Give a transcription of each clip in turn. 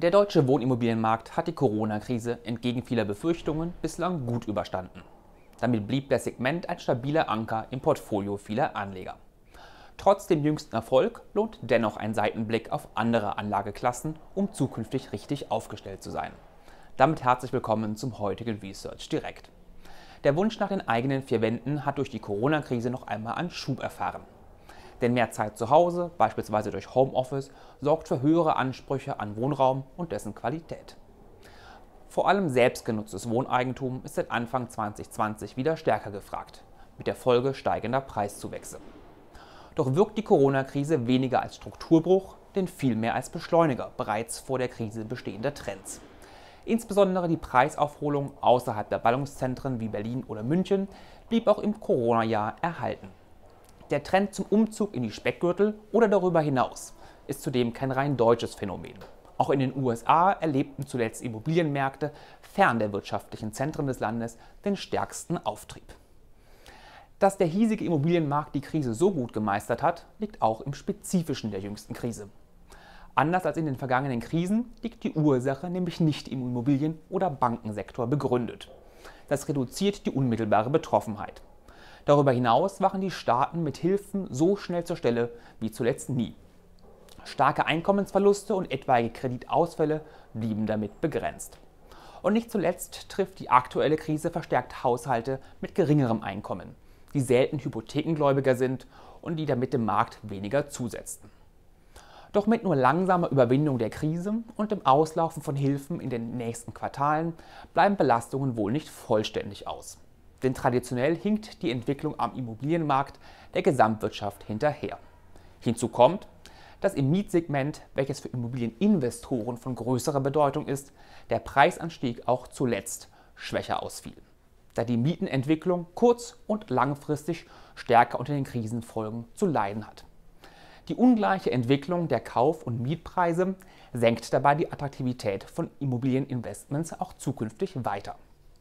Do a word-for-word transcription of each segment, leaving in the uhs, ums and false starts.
Der deutsche Wohnimmobilienmarkt hat die Corona-Krise entgegen vieler Befürchtungen bislang gut überstanden. Damit blieb das Segment ein stabiler Anker im Portfolio vieler Anleger. Trotz dem jüngsten Erfolg lohnt dennoch ein Seitenblick auf andere Anlageklassen, um zukünftig richtig aufgestellt zu sein. Damit herzlich willkommen zum heutigen Research Direkt. Der Wunsch nach den eigenen vier Wänden hat durch die Corona-Krise noch einmal an Schub erfahren. Denn mehr Zeit zu Hause, beispielsweise durch Homeoffice, sorgt für höhere Ansprüche an Wohnraum und dessen Qualität. Vor allem selbstgenutztes Wohneigentum ist seit Anfang zwanzig zwanzig wieder stärker gefragt, mit der Folge steigender Preiszuwächse. Doch wirkt die Corona-Krise weniger als Strukturbruch, denn vielmehr als Beschleuniger bereits vor der Krise bestehender Trends. Insbesondere die Preisaufholung außerhalb der Ballungszentren wie Berlin oder München blieb auch im Corona-Jahr erhalten. Der Trend zum Umzug in die Speckgürtel oder darüber hinaus ist zudem kein rein deutsches Phänomen. Auch in den U S A erlebten zuletzt Immobilienmärkte fern der wirtschaftlichen Zentren des Landes den stärksten Auftrieb. Dass der hiesige Immobilienmarkt die Krise so gut gemeistert hat, liegt auch im Spezifischen der jüngsten Krise. Anders als in den vergangenen Krisen liegt die Ursache nämlich nicht im Immobilien- oder Bankensektor begründet. Das reduziert die unmittelbare Betroffenheit. Darüber hinaus waren die Staaten mit Hilfen so schnell zur Stelle wie zuletzt nie. Starke Einkommensverluste und etwaige Kreditausfälle blieben damit begrenzt. Und nicht zuletzt trifft die aktuelle Krise verstärkt Haushalte mit geringerem Einkommen, die selten Hypothekengläubiger sind und die damit dem Markt weniger zusetzten. Doch mit nur langsamer Überwindung der Krise und dem Auslaufen von Hilfen in den nächsten Quartalen bleiben Belastungen wohl nicht vollständig aus. Denn traditionell hinkt die Entwicklung am Immobilienmarkt der Gesamtwirtschaft hinterher. Hinzu kommt, dass im Mietsegment, welches für Immobilieninvestoren von größerer Bedeutung ist, der Preisanstieg auch zuletzt schwächer ausfiel, da die Mietenentwicklung kurz- und langfristig stärker unter den Krisenfolgen zu leiden hat. Die ungleiche Entwicklung der Kauf- und Mietpreise senkt dabei die Attraktivität von Immobilieninvestments auch zukünftig weiter.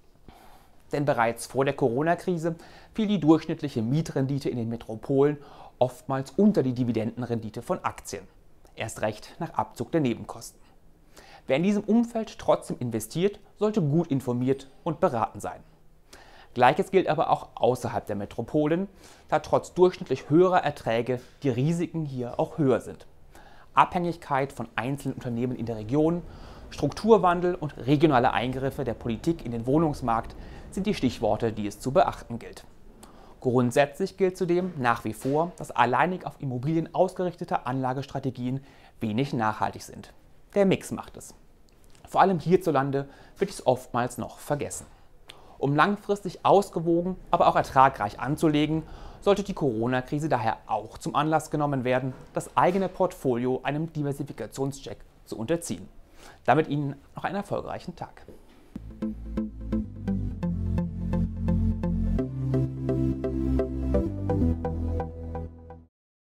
Denn bereits vor der Corona-Krise fiel die durchschnittliche Mietrendite in den Metropolen oftmals unter die Dividendenrendite von Aktien, erst recht nach Abzug der Nebenkosten. Wer in diesem Umfeld trotzdem investiert, sollte gut informiert und beraten sein. Gleiches gilt aber auch außerhalb der Metropolen, da trotz durchschnittlich höherer Erträge die Risiken hier auch höher sind. Abhängigkeit von einzelnen Unternehmen in der Region, Strukturwandel und regionale Eingriffe der Politik in den Wohnungsmarkt sind die Stichworte, die es zu beachten gilt. Grundsätzlich gilt zudem nach wie vor, dass alleinig auf Immobilien ausgerichtete Anlagestrategien wenig nachhaltig sind. Der Mix macht es. Vor allem hierzulande wird es oftmals noch vergessen. Um langfristig ausgewogen, aber auch ertragreich anzulegen, sollte die Corona-Krise daher auch zum Anlass genommen werden, das eigene Portfolio einem Diversifikationscheck zu unterziehen. Damit Ihnen noch einen erfolgreichen Tag.